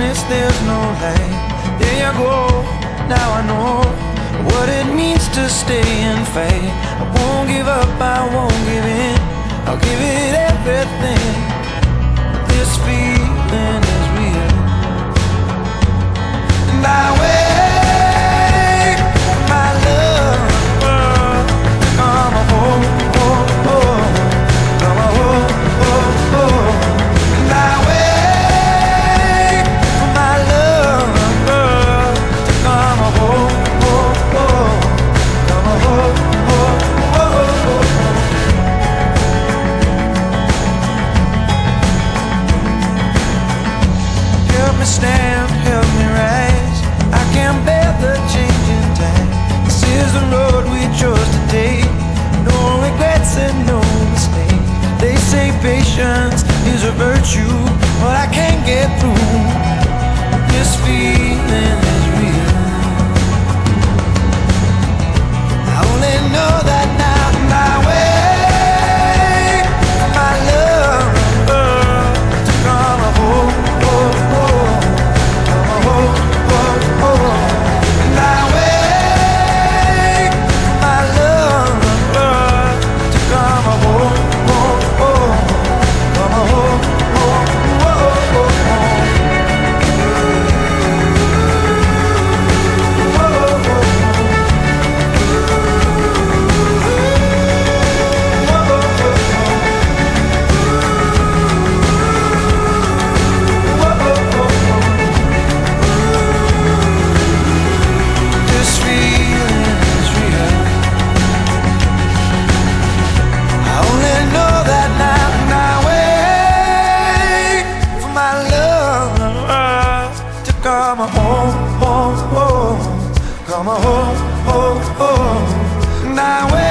darkness, there's no light. There you go, now I know what it means to stay and fight. I won't give up, I won't give in, I'll give it everything. This feeling is real, and I wait for my love to come home, home, home, come home, home, home. And I wait for my love to come home, home, home, come home, home, home. Help me stand, help me rise. I can't bear the changing tide. This is the road we chose to take. No regrets and no mistakes. They say patience is a virtue, but I can't get through. This feeling is real. I only know that now, and I wait for my love to come home, home, home, come home, home, home. And I wait for my love to come home, home, home, come home, home, home, home. This feeling is real. I only know that now, and I wait for my love to come home, home, home, come home, home, home. And I wait